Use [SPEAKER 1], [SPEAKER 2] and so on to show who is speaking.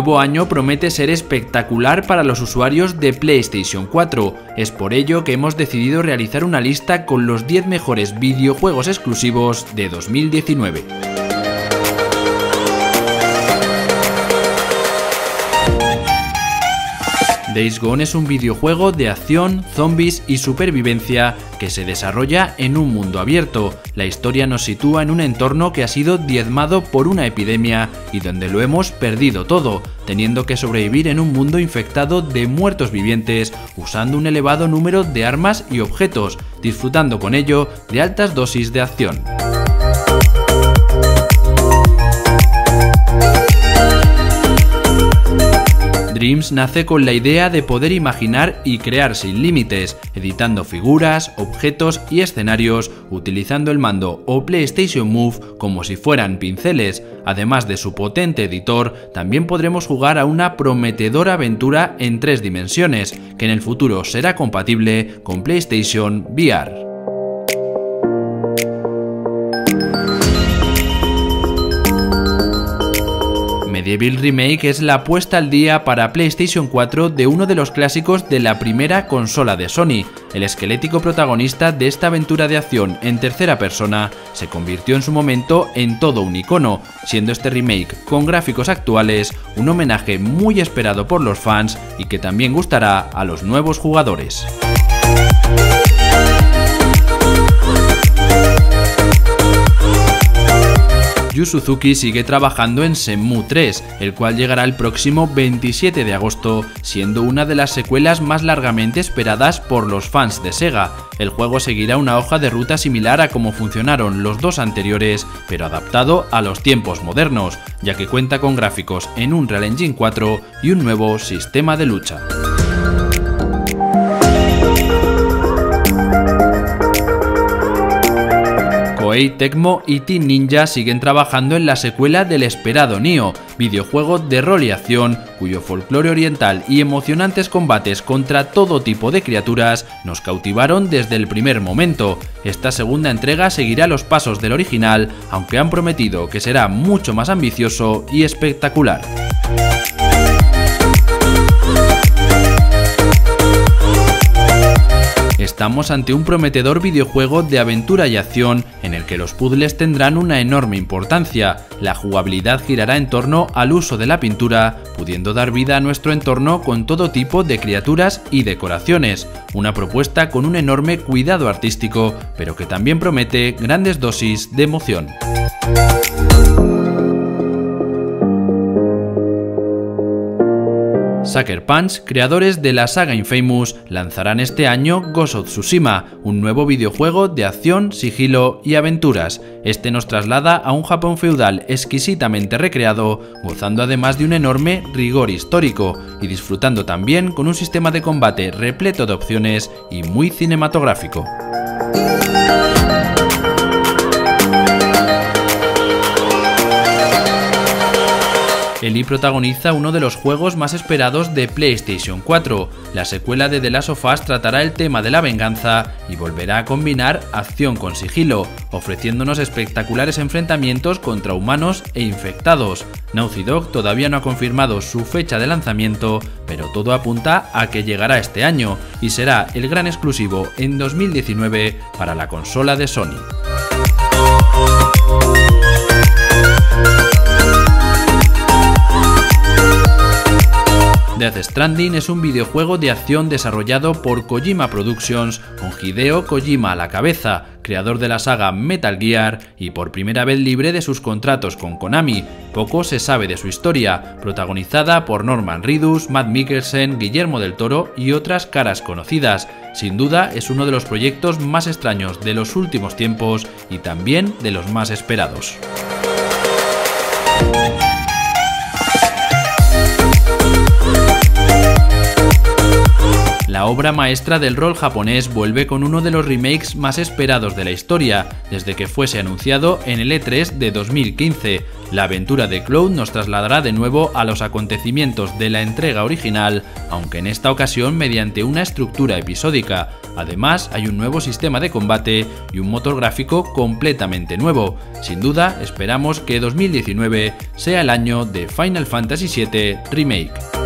[SPEAKER 1] nuevo año promete ser espectacular para los usuarios de PlayStation 4. Es por ello que hemos decidido realizar una lista con los 10 mejores videojuegos exclusivos de 2019. Days Gone es un videojuego de acción, zombies y supervivencia que se desarrolla en un mundo abierto. La historia nos sitúa en un entorno que ha sido diezmado por una epidemia y donde lo hemos perdido todo, teniendo que sobrevivir en un mundo infectado de muertos vivientes, usando un elevado número de armas y objetos, disfrutando con ello de altas dosis de acción. Dreams nace con la idea de poder imaginar y crear sin límites, editando figuras, objetos y escenarios, utilizando el mando o PlayStation Move como si fueran pinceles. Además de su potente editor, también podremos jugar a una prometedora aventura en 3 dimensiones, que en el futuro será compatible con PlayStation VR. Medieval Remake es la puesta al día para PlayStation 4 de uno de los clásicos de la primera consola de Sony. El esquelético protagonista de esta aventura de acción en tercera persona se convirtió en su momento en todo un icono, siendo este remake con gráficos actuales un homenaje muy esperado por los fans y que también gustará a los nuevos jugadores. Yu Suzuki sigue trabajando en Shenmue 3, el cual llegará el próximo 27 de agosto, siendo una de las secuelas más largamente esperadas por los fans de Sega. El juego seguirá una hoja de ruta similar a cómo funcionaron los 2 anteriores, pero adaptado a los tiempos modernos, ya que cuenta con gráficos en Unreal Engine 4 y un nuevo sistema de lucha. Koei Tecmo y Team Ninja siguen trabajando en la secuela del esperado Nioh, videojuego de rol y acción, cuyo folclore oriental y emocionantes combates contra todo tipo de criaturas nos cautivaron desde el primer momento. Esta segunda entrega seguirá los pasos del original, aunque han prometido que será mucho más ambicioso y espectacular. Estamos ante un prometedor videojuego de aventura y acción en el que los puzzles tendrán una enorme importancia. La jugabilidad girará en torno al uso de la pintura, pudiendo dar vida a nuestro entorno con todo tipo de criaturas y decoraciones. Una propuesta con un enorme cuidado artístico, pero que también promete grandes dosis de emoción. Sucker Punch, creadores de la saga Infamous, lanzarán este año Ghost of Tsushima, un nuevo videojuego de acción, sigilo y aventuras. Este nos traslada a un Japón feudal exquisitamente recreado, gozando además de un enorme rigor histórico y disfrutando también con un sistema de combate repleto de opciones y muy cinematográfico. Eli protagoniza uno de los juegos más esperados de PlayStation 4. La secuela de The Last of Us tratará el tema de la venganza y volverá a combinar acción con sigilo, ofreciéndonos espectaculares enfrentamientos contra humanos e infectados. Naughty Dog todavía no ha confirmado su fecha de lanzamiento, pero todo apunta a que llegará este año y será el gran exclusivo en 2019 para la consola de Sony. Death Stranding es un videojuego de acción desarrollado por Kojima Productions, con Hideo Kojima a la cabeza, creador de la saga Metal Gear y por primera vez libre de sus contratos con Konami. Poco se sabe de su historia, protagonizada por Norman Reedus, Matt Mikkelsen, Guillermo del Toro y otras caras conocidas. Sin duda es uno de los proyectos más extraños de los últimos tiempos y también de los más esperados. La La obra maestra del rol japonés vuelve con uno de los remakes más esperados de la historia, desde que fuese anunciado en el E3 de 2015. La aventura de Cloud nos trasladará de nuevo a los acontecimientos de la entrega original, aunque en esta ocasión mediante una estructura episódica. Además, hay un nuevo sistema de combate y un motor gráfico completamente nuevo. Sin duda, esperamos que 2019 sea el año de Final Fantasy VII Remake.